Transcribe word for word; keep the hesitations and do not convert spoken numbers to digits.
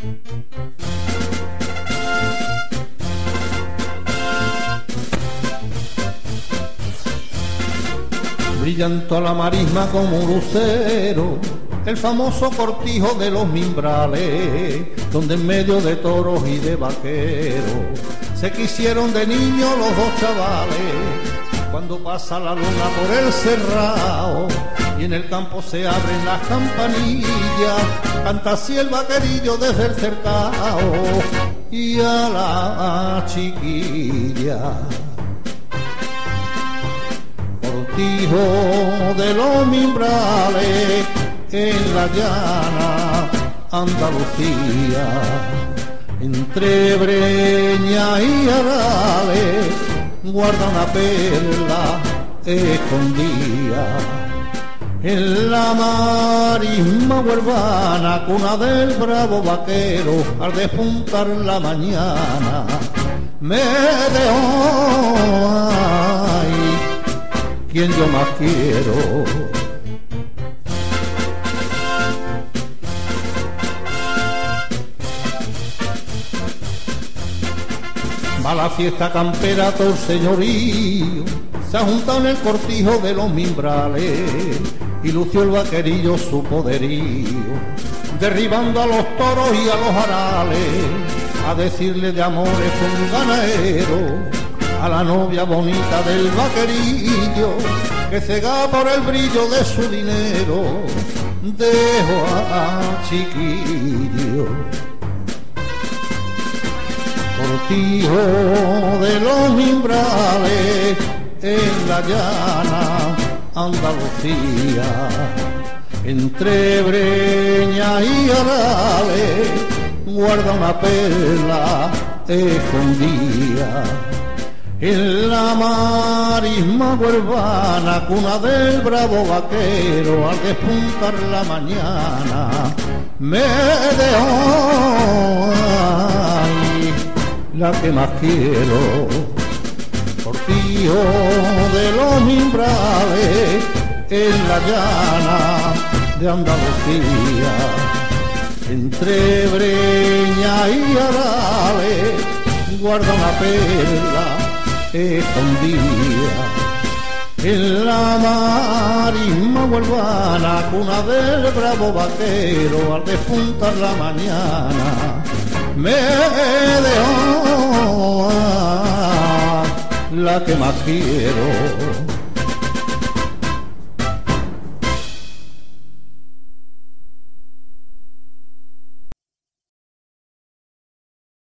Brillando a la marisma como un lucero, el famoso cortijo de los Mimbrales, donde en medio de toros y de vaqueros se quisieron de niños los dos chavales. Cuando pasa la luna por el cerrado y en el campo se abren las campanillas, canta así el vaquerillo desde el cercado y a la chiquilla. Cortijo de los Mimbrales en la llana Andalucía, entre Breña y Arales guarda una perla escondida. En la marisma huervana, cuna del bravo vaquero, al despuntar la mañana me dejó, ay, quien yo más quiero. Va la fiesta campera, todo el señorío se ha juntado en el cortijo de los Mimbrales y lució el vaquerillo su poderío, derribando a los toros y a los arales, a decirle de amores con ganadero a la novia bonita del vaquerillo, que cega por el brillo de su dinero dejó a chiquillo. Cortijo de los Mimbrales en la llana Andalucía, entre Breña y Arales guarda una perla escondida. En la marisma huervana, cuna del bravo vaquero, al despuntar la mañana me dejó, ay, la que más quiero. Cortijo de los Mimbrales en la llana de Andalucía, entre Breña y Arales guarda una perla escondida. En la marisma huervana, cuna del bravo vaquero, al despuntar la mañana me dejó, la que más quiero.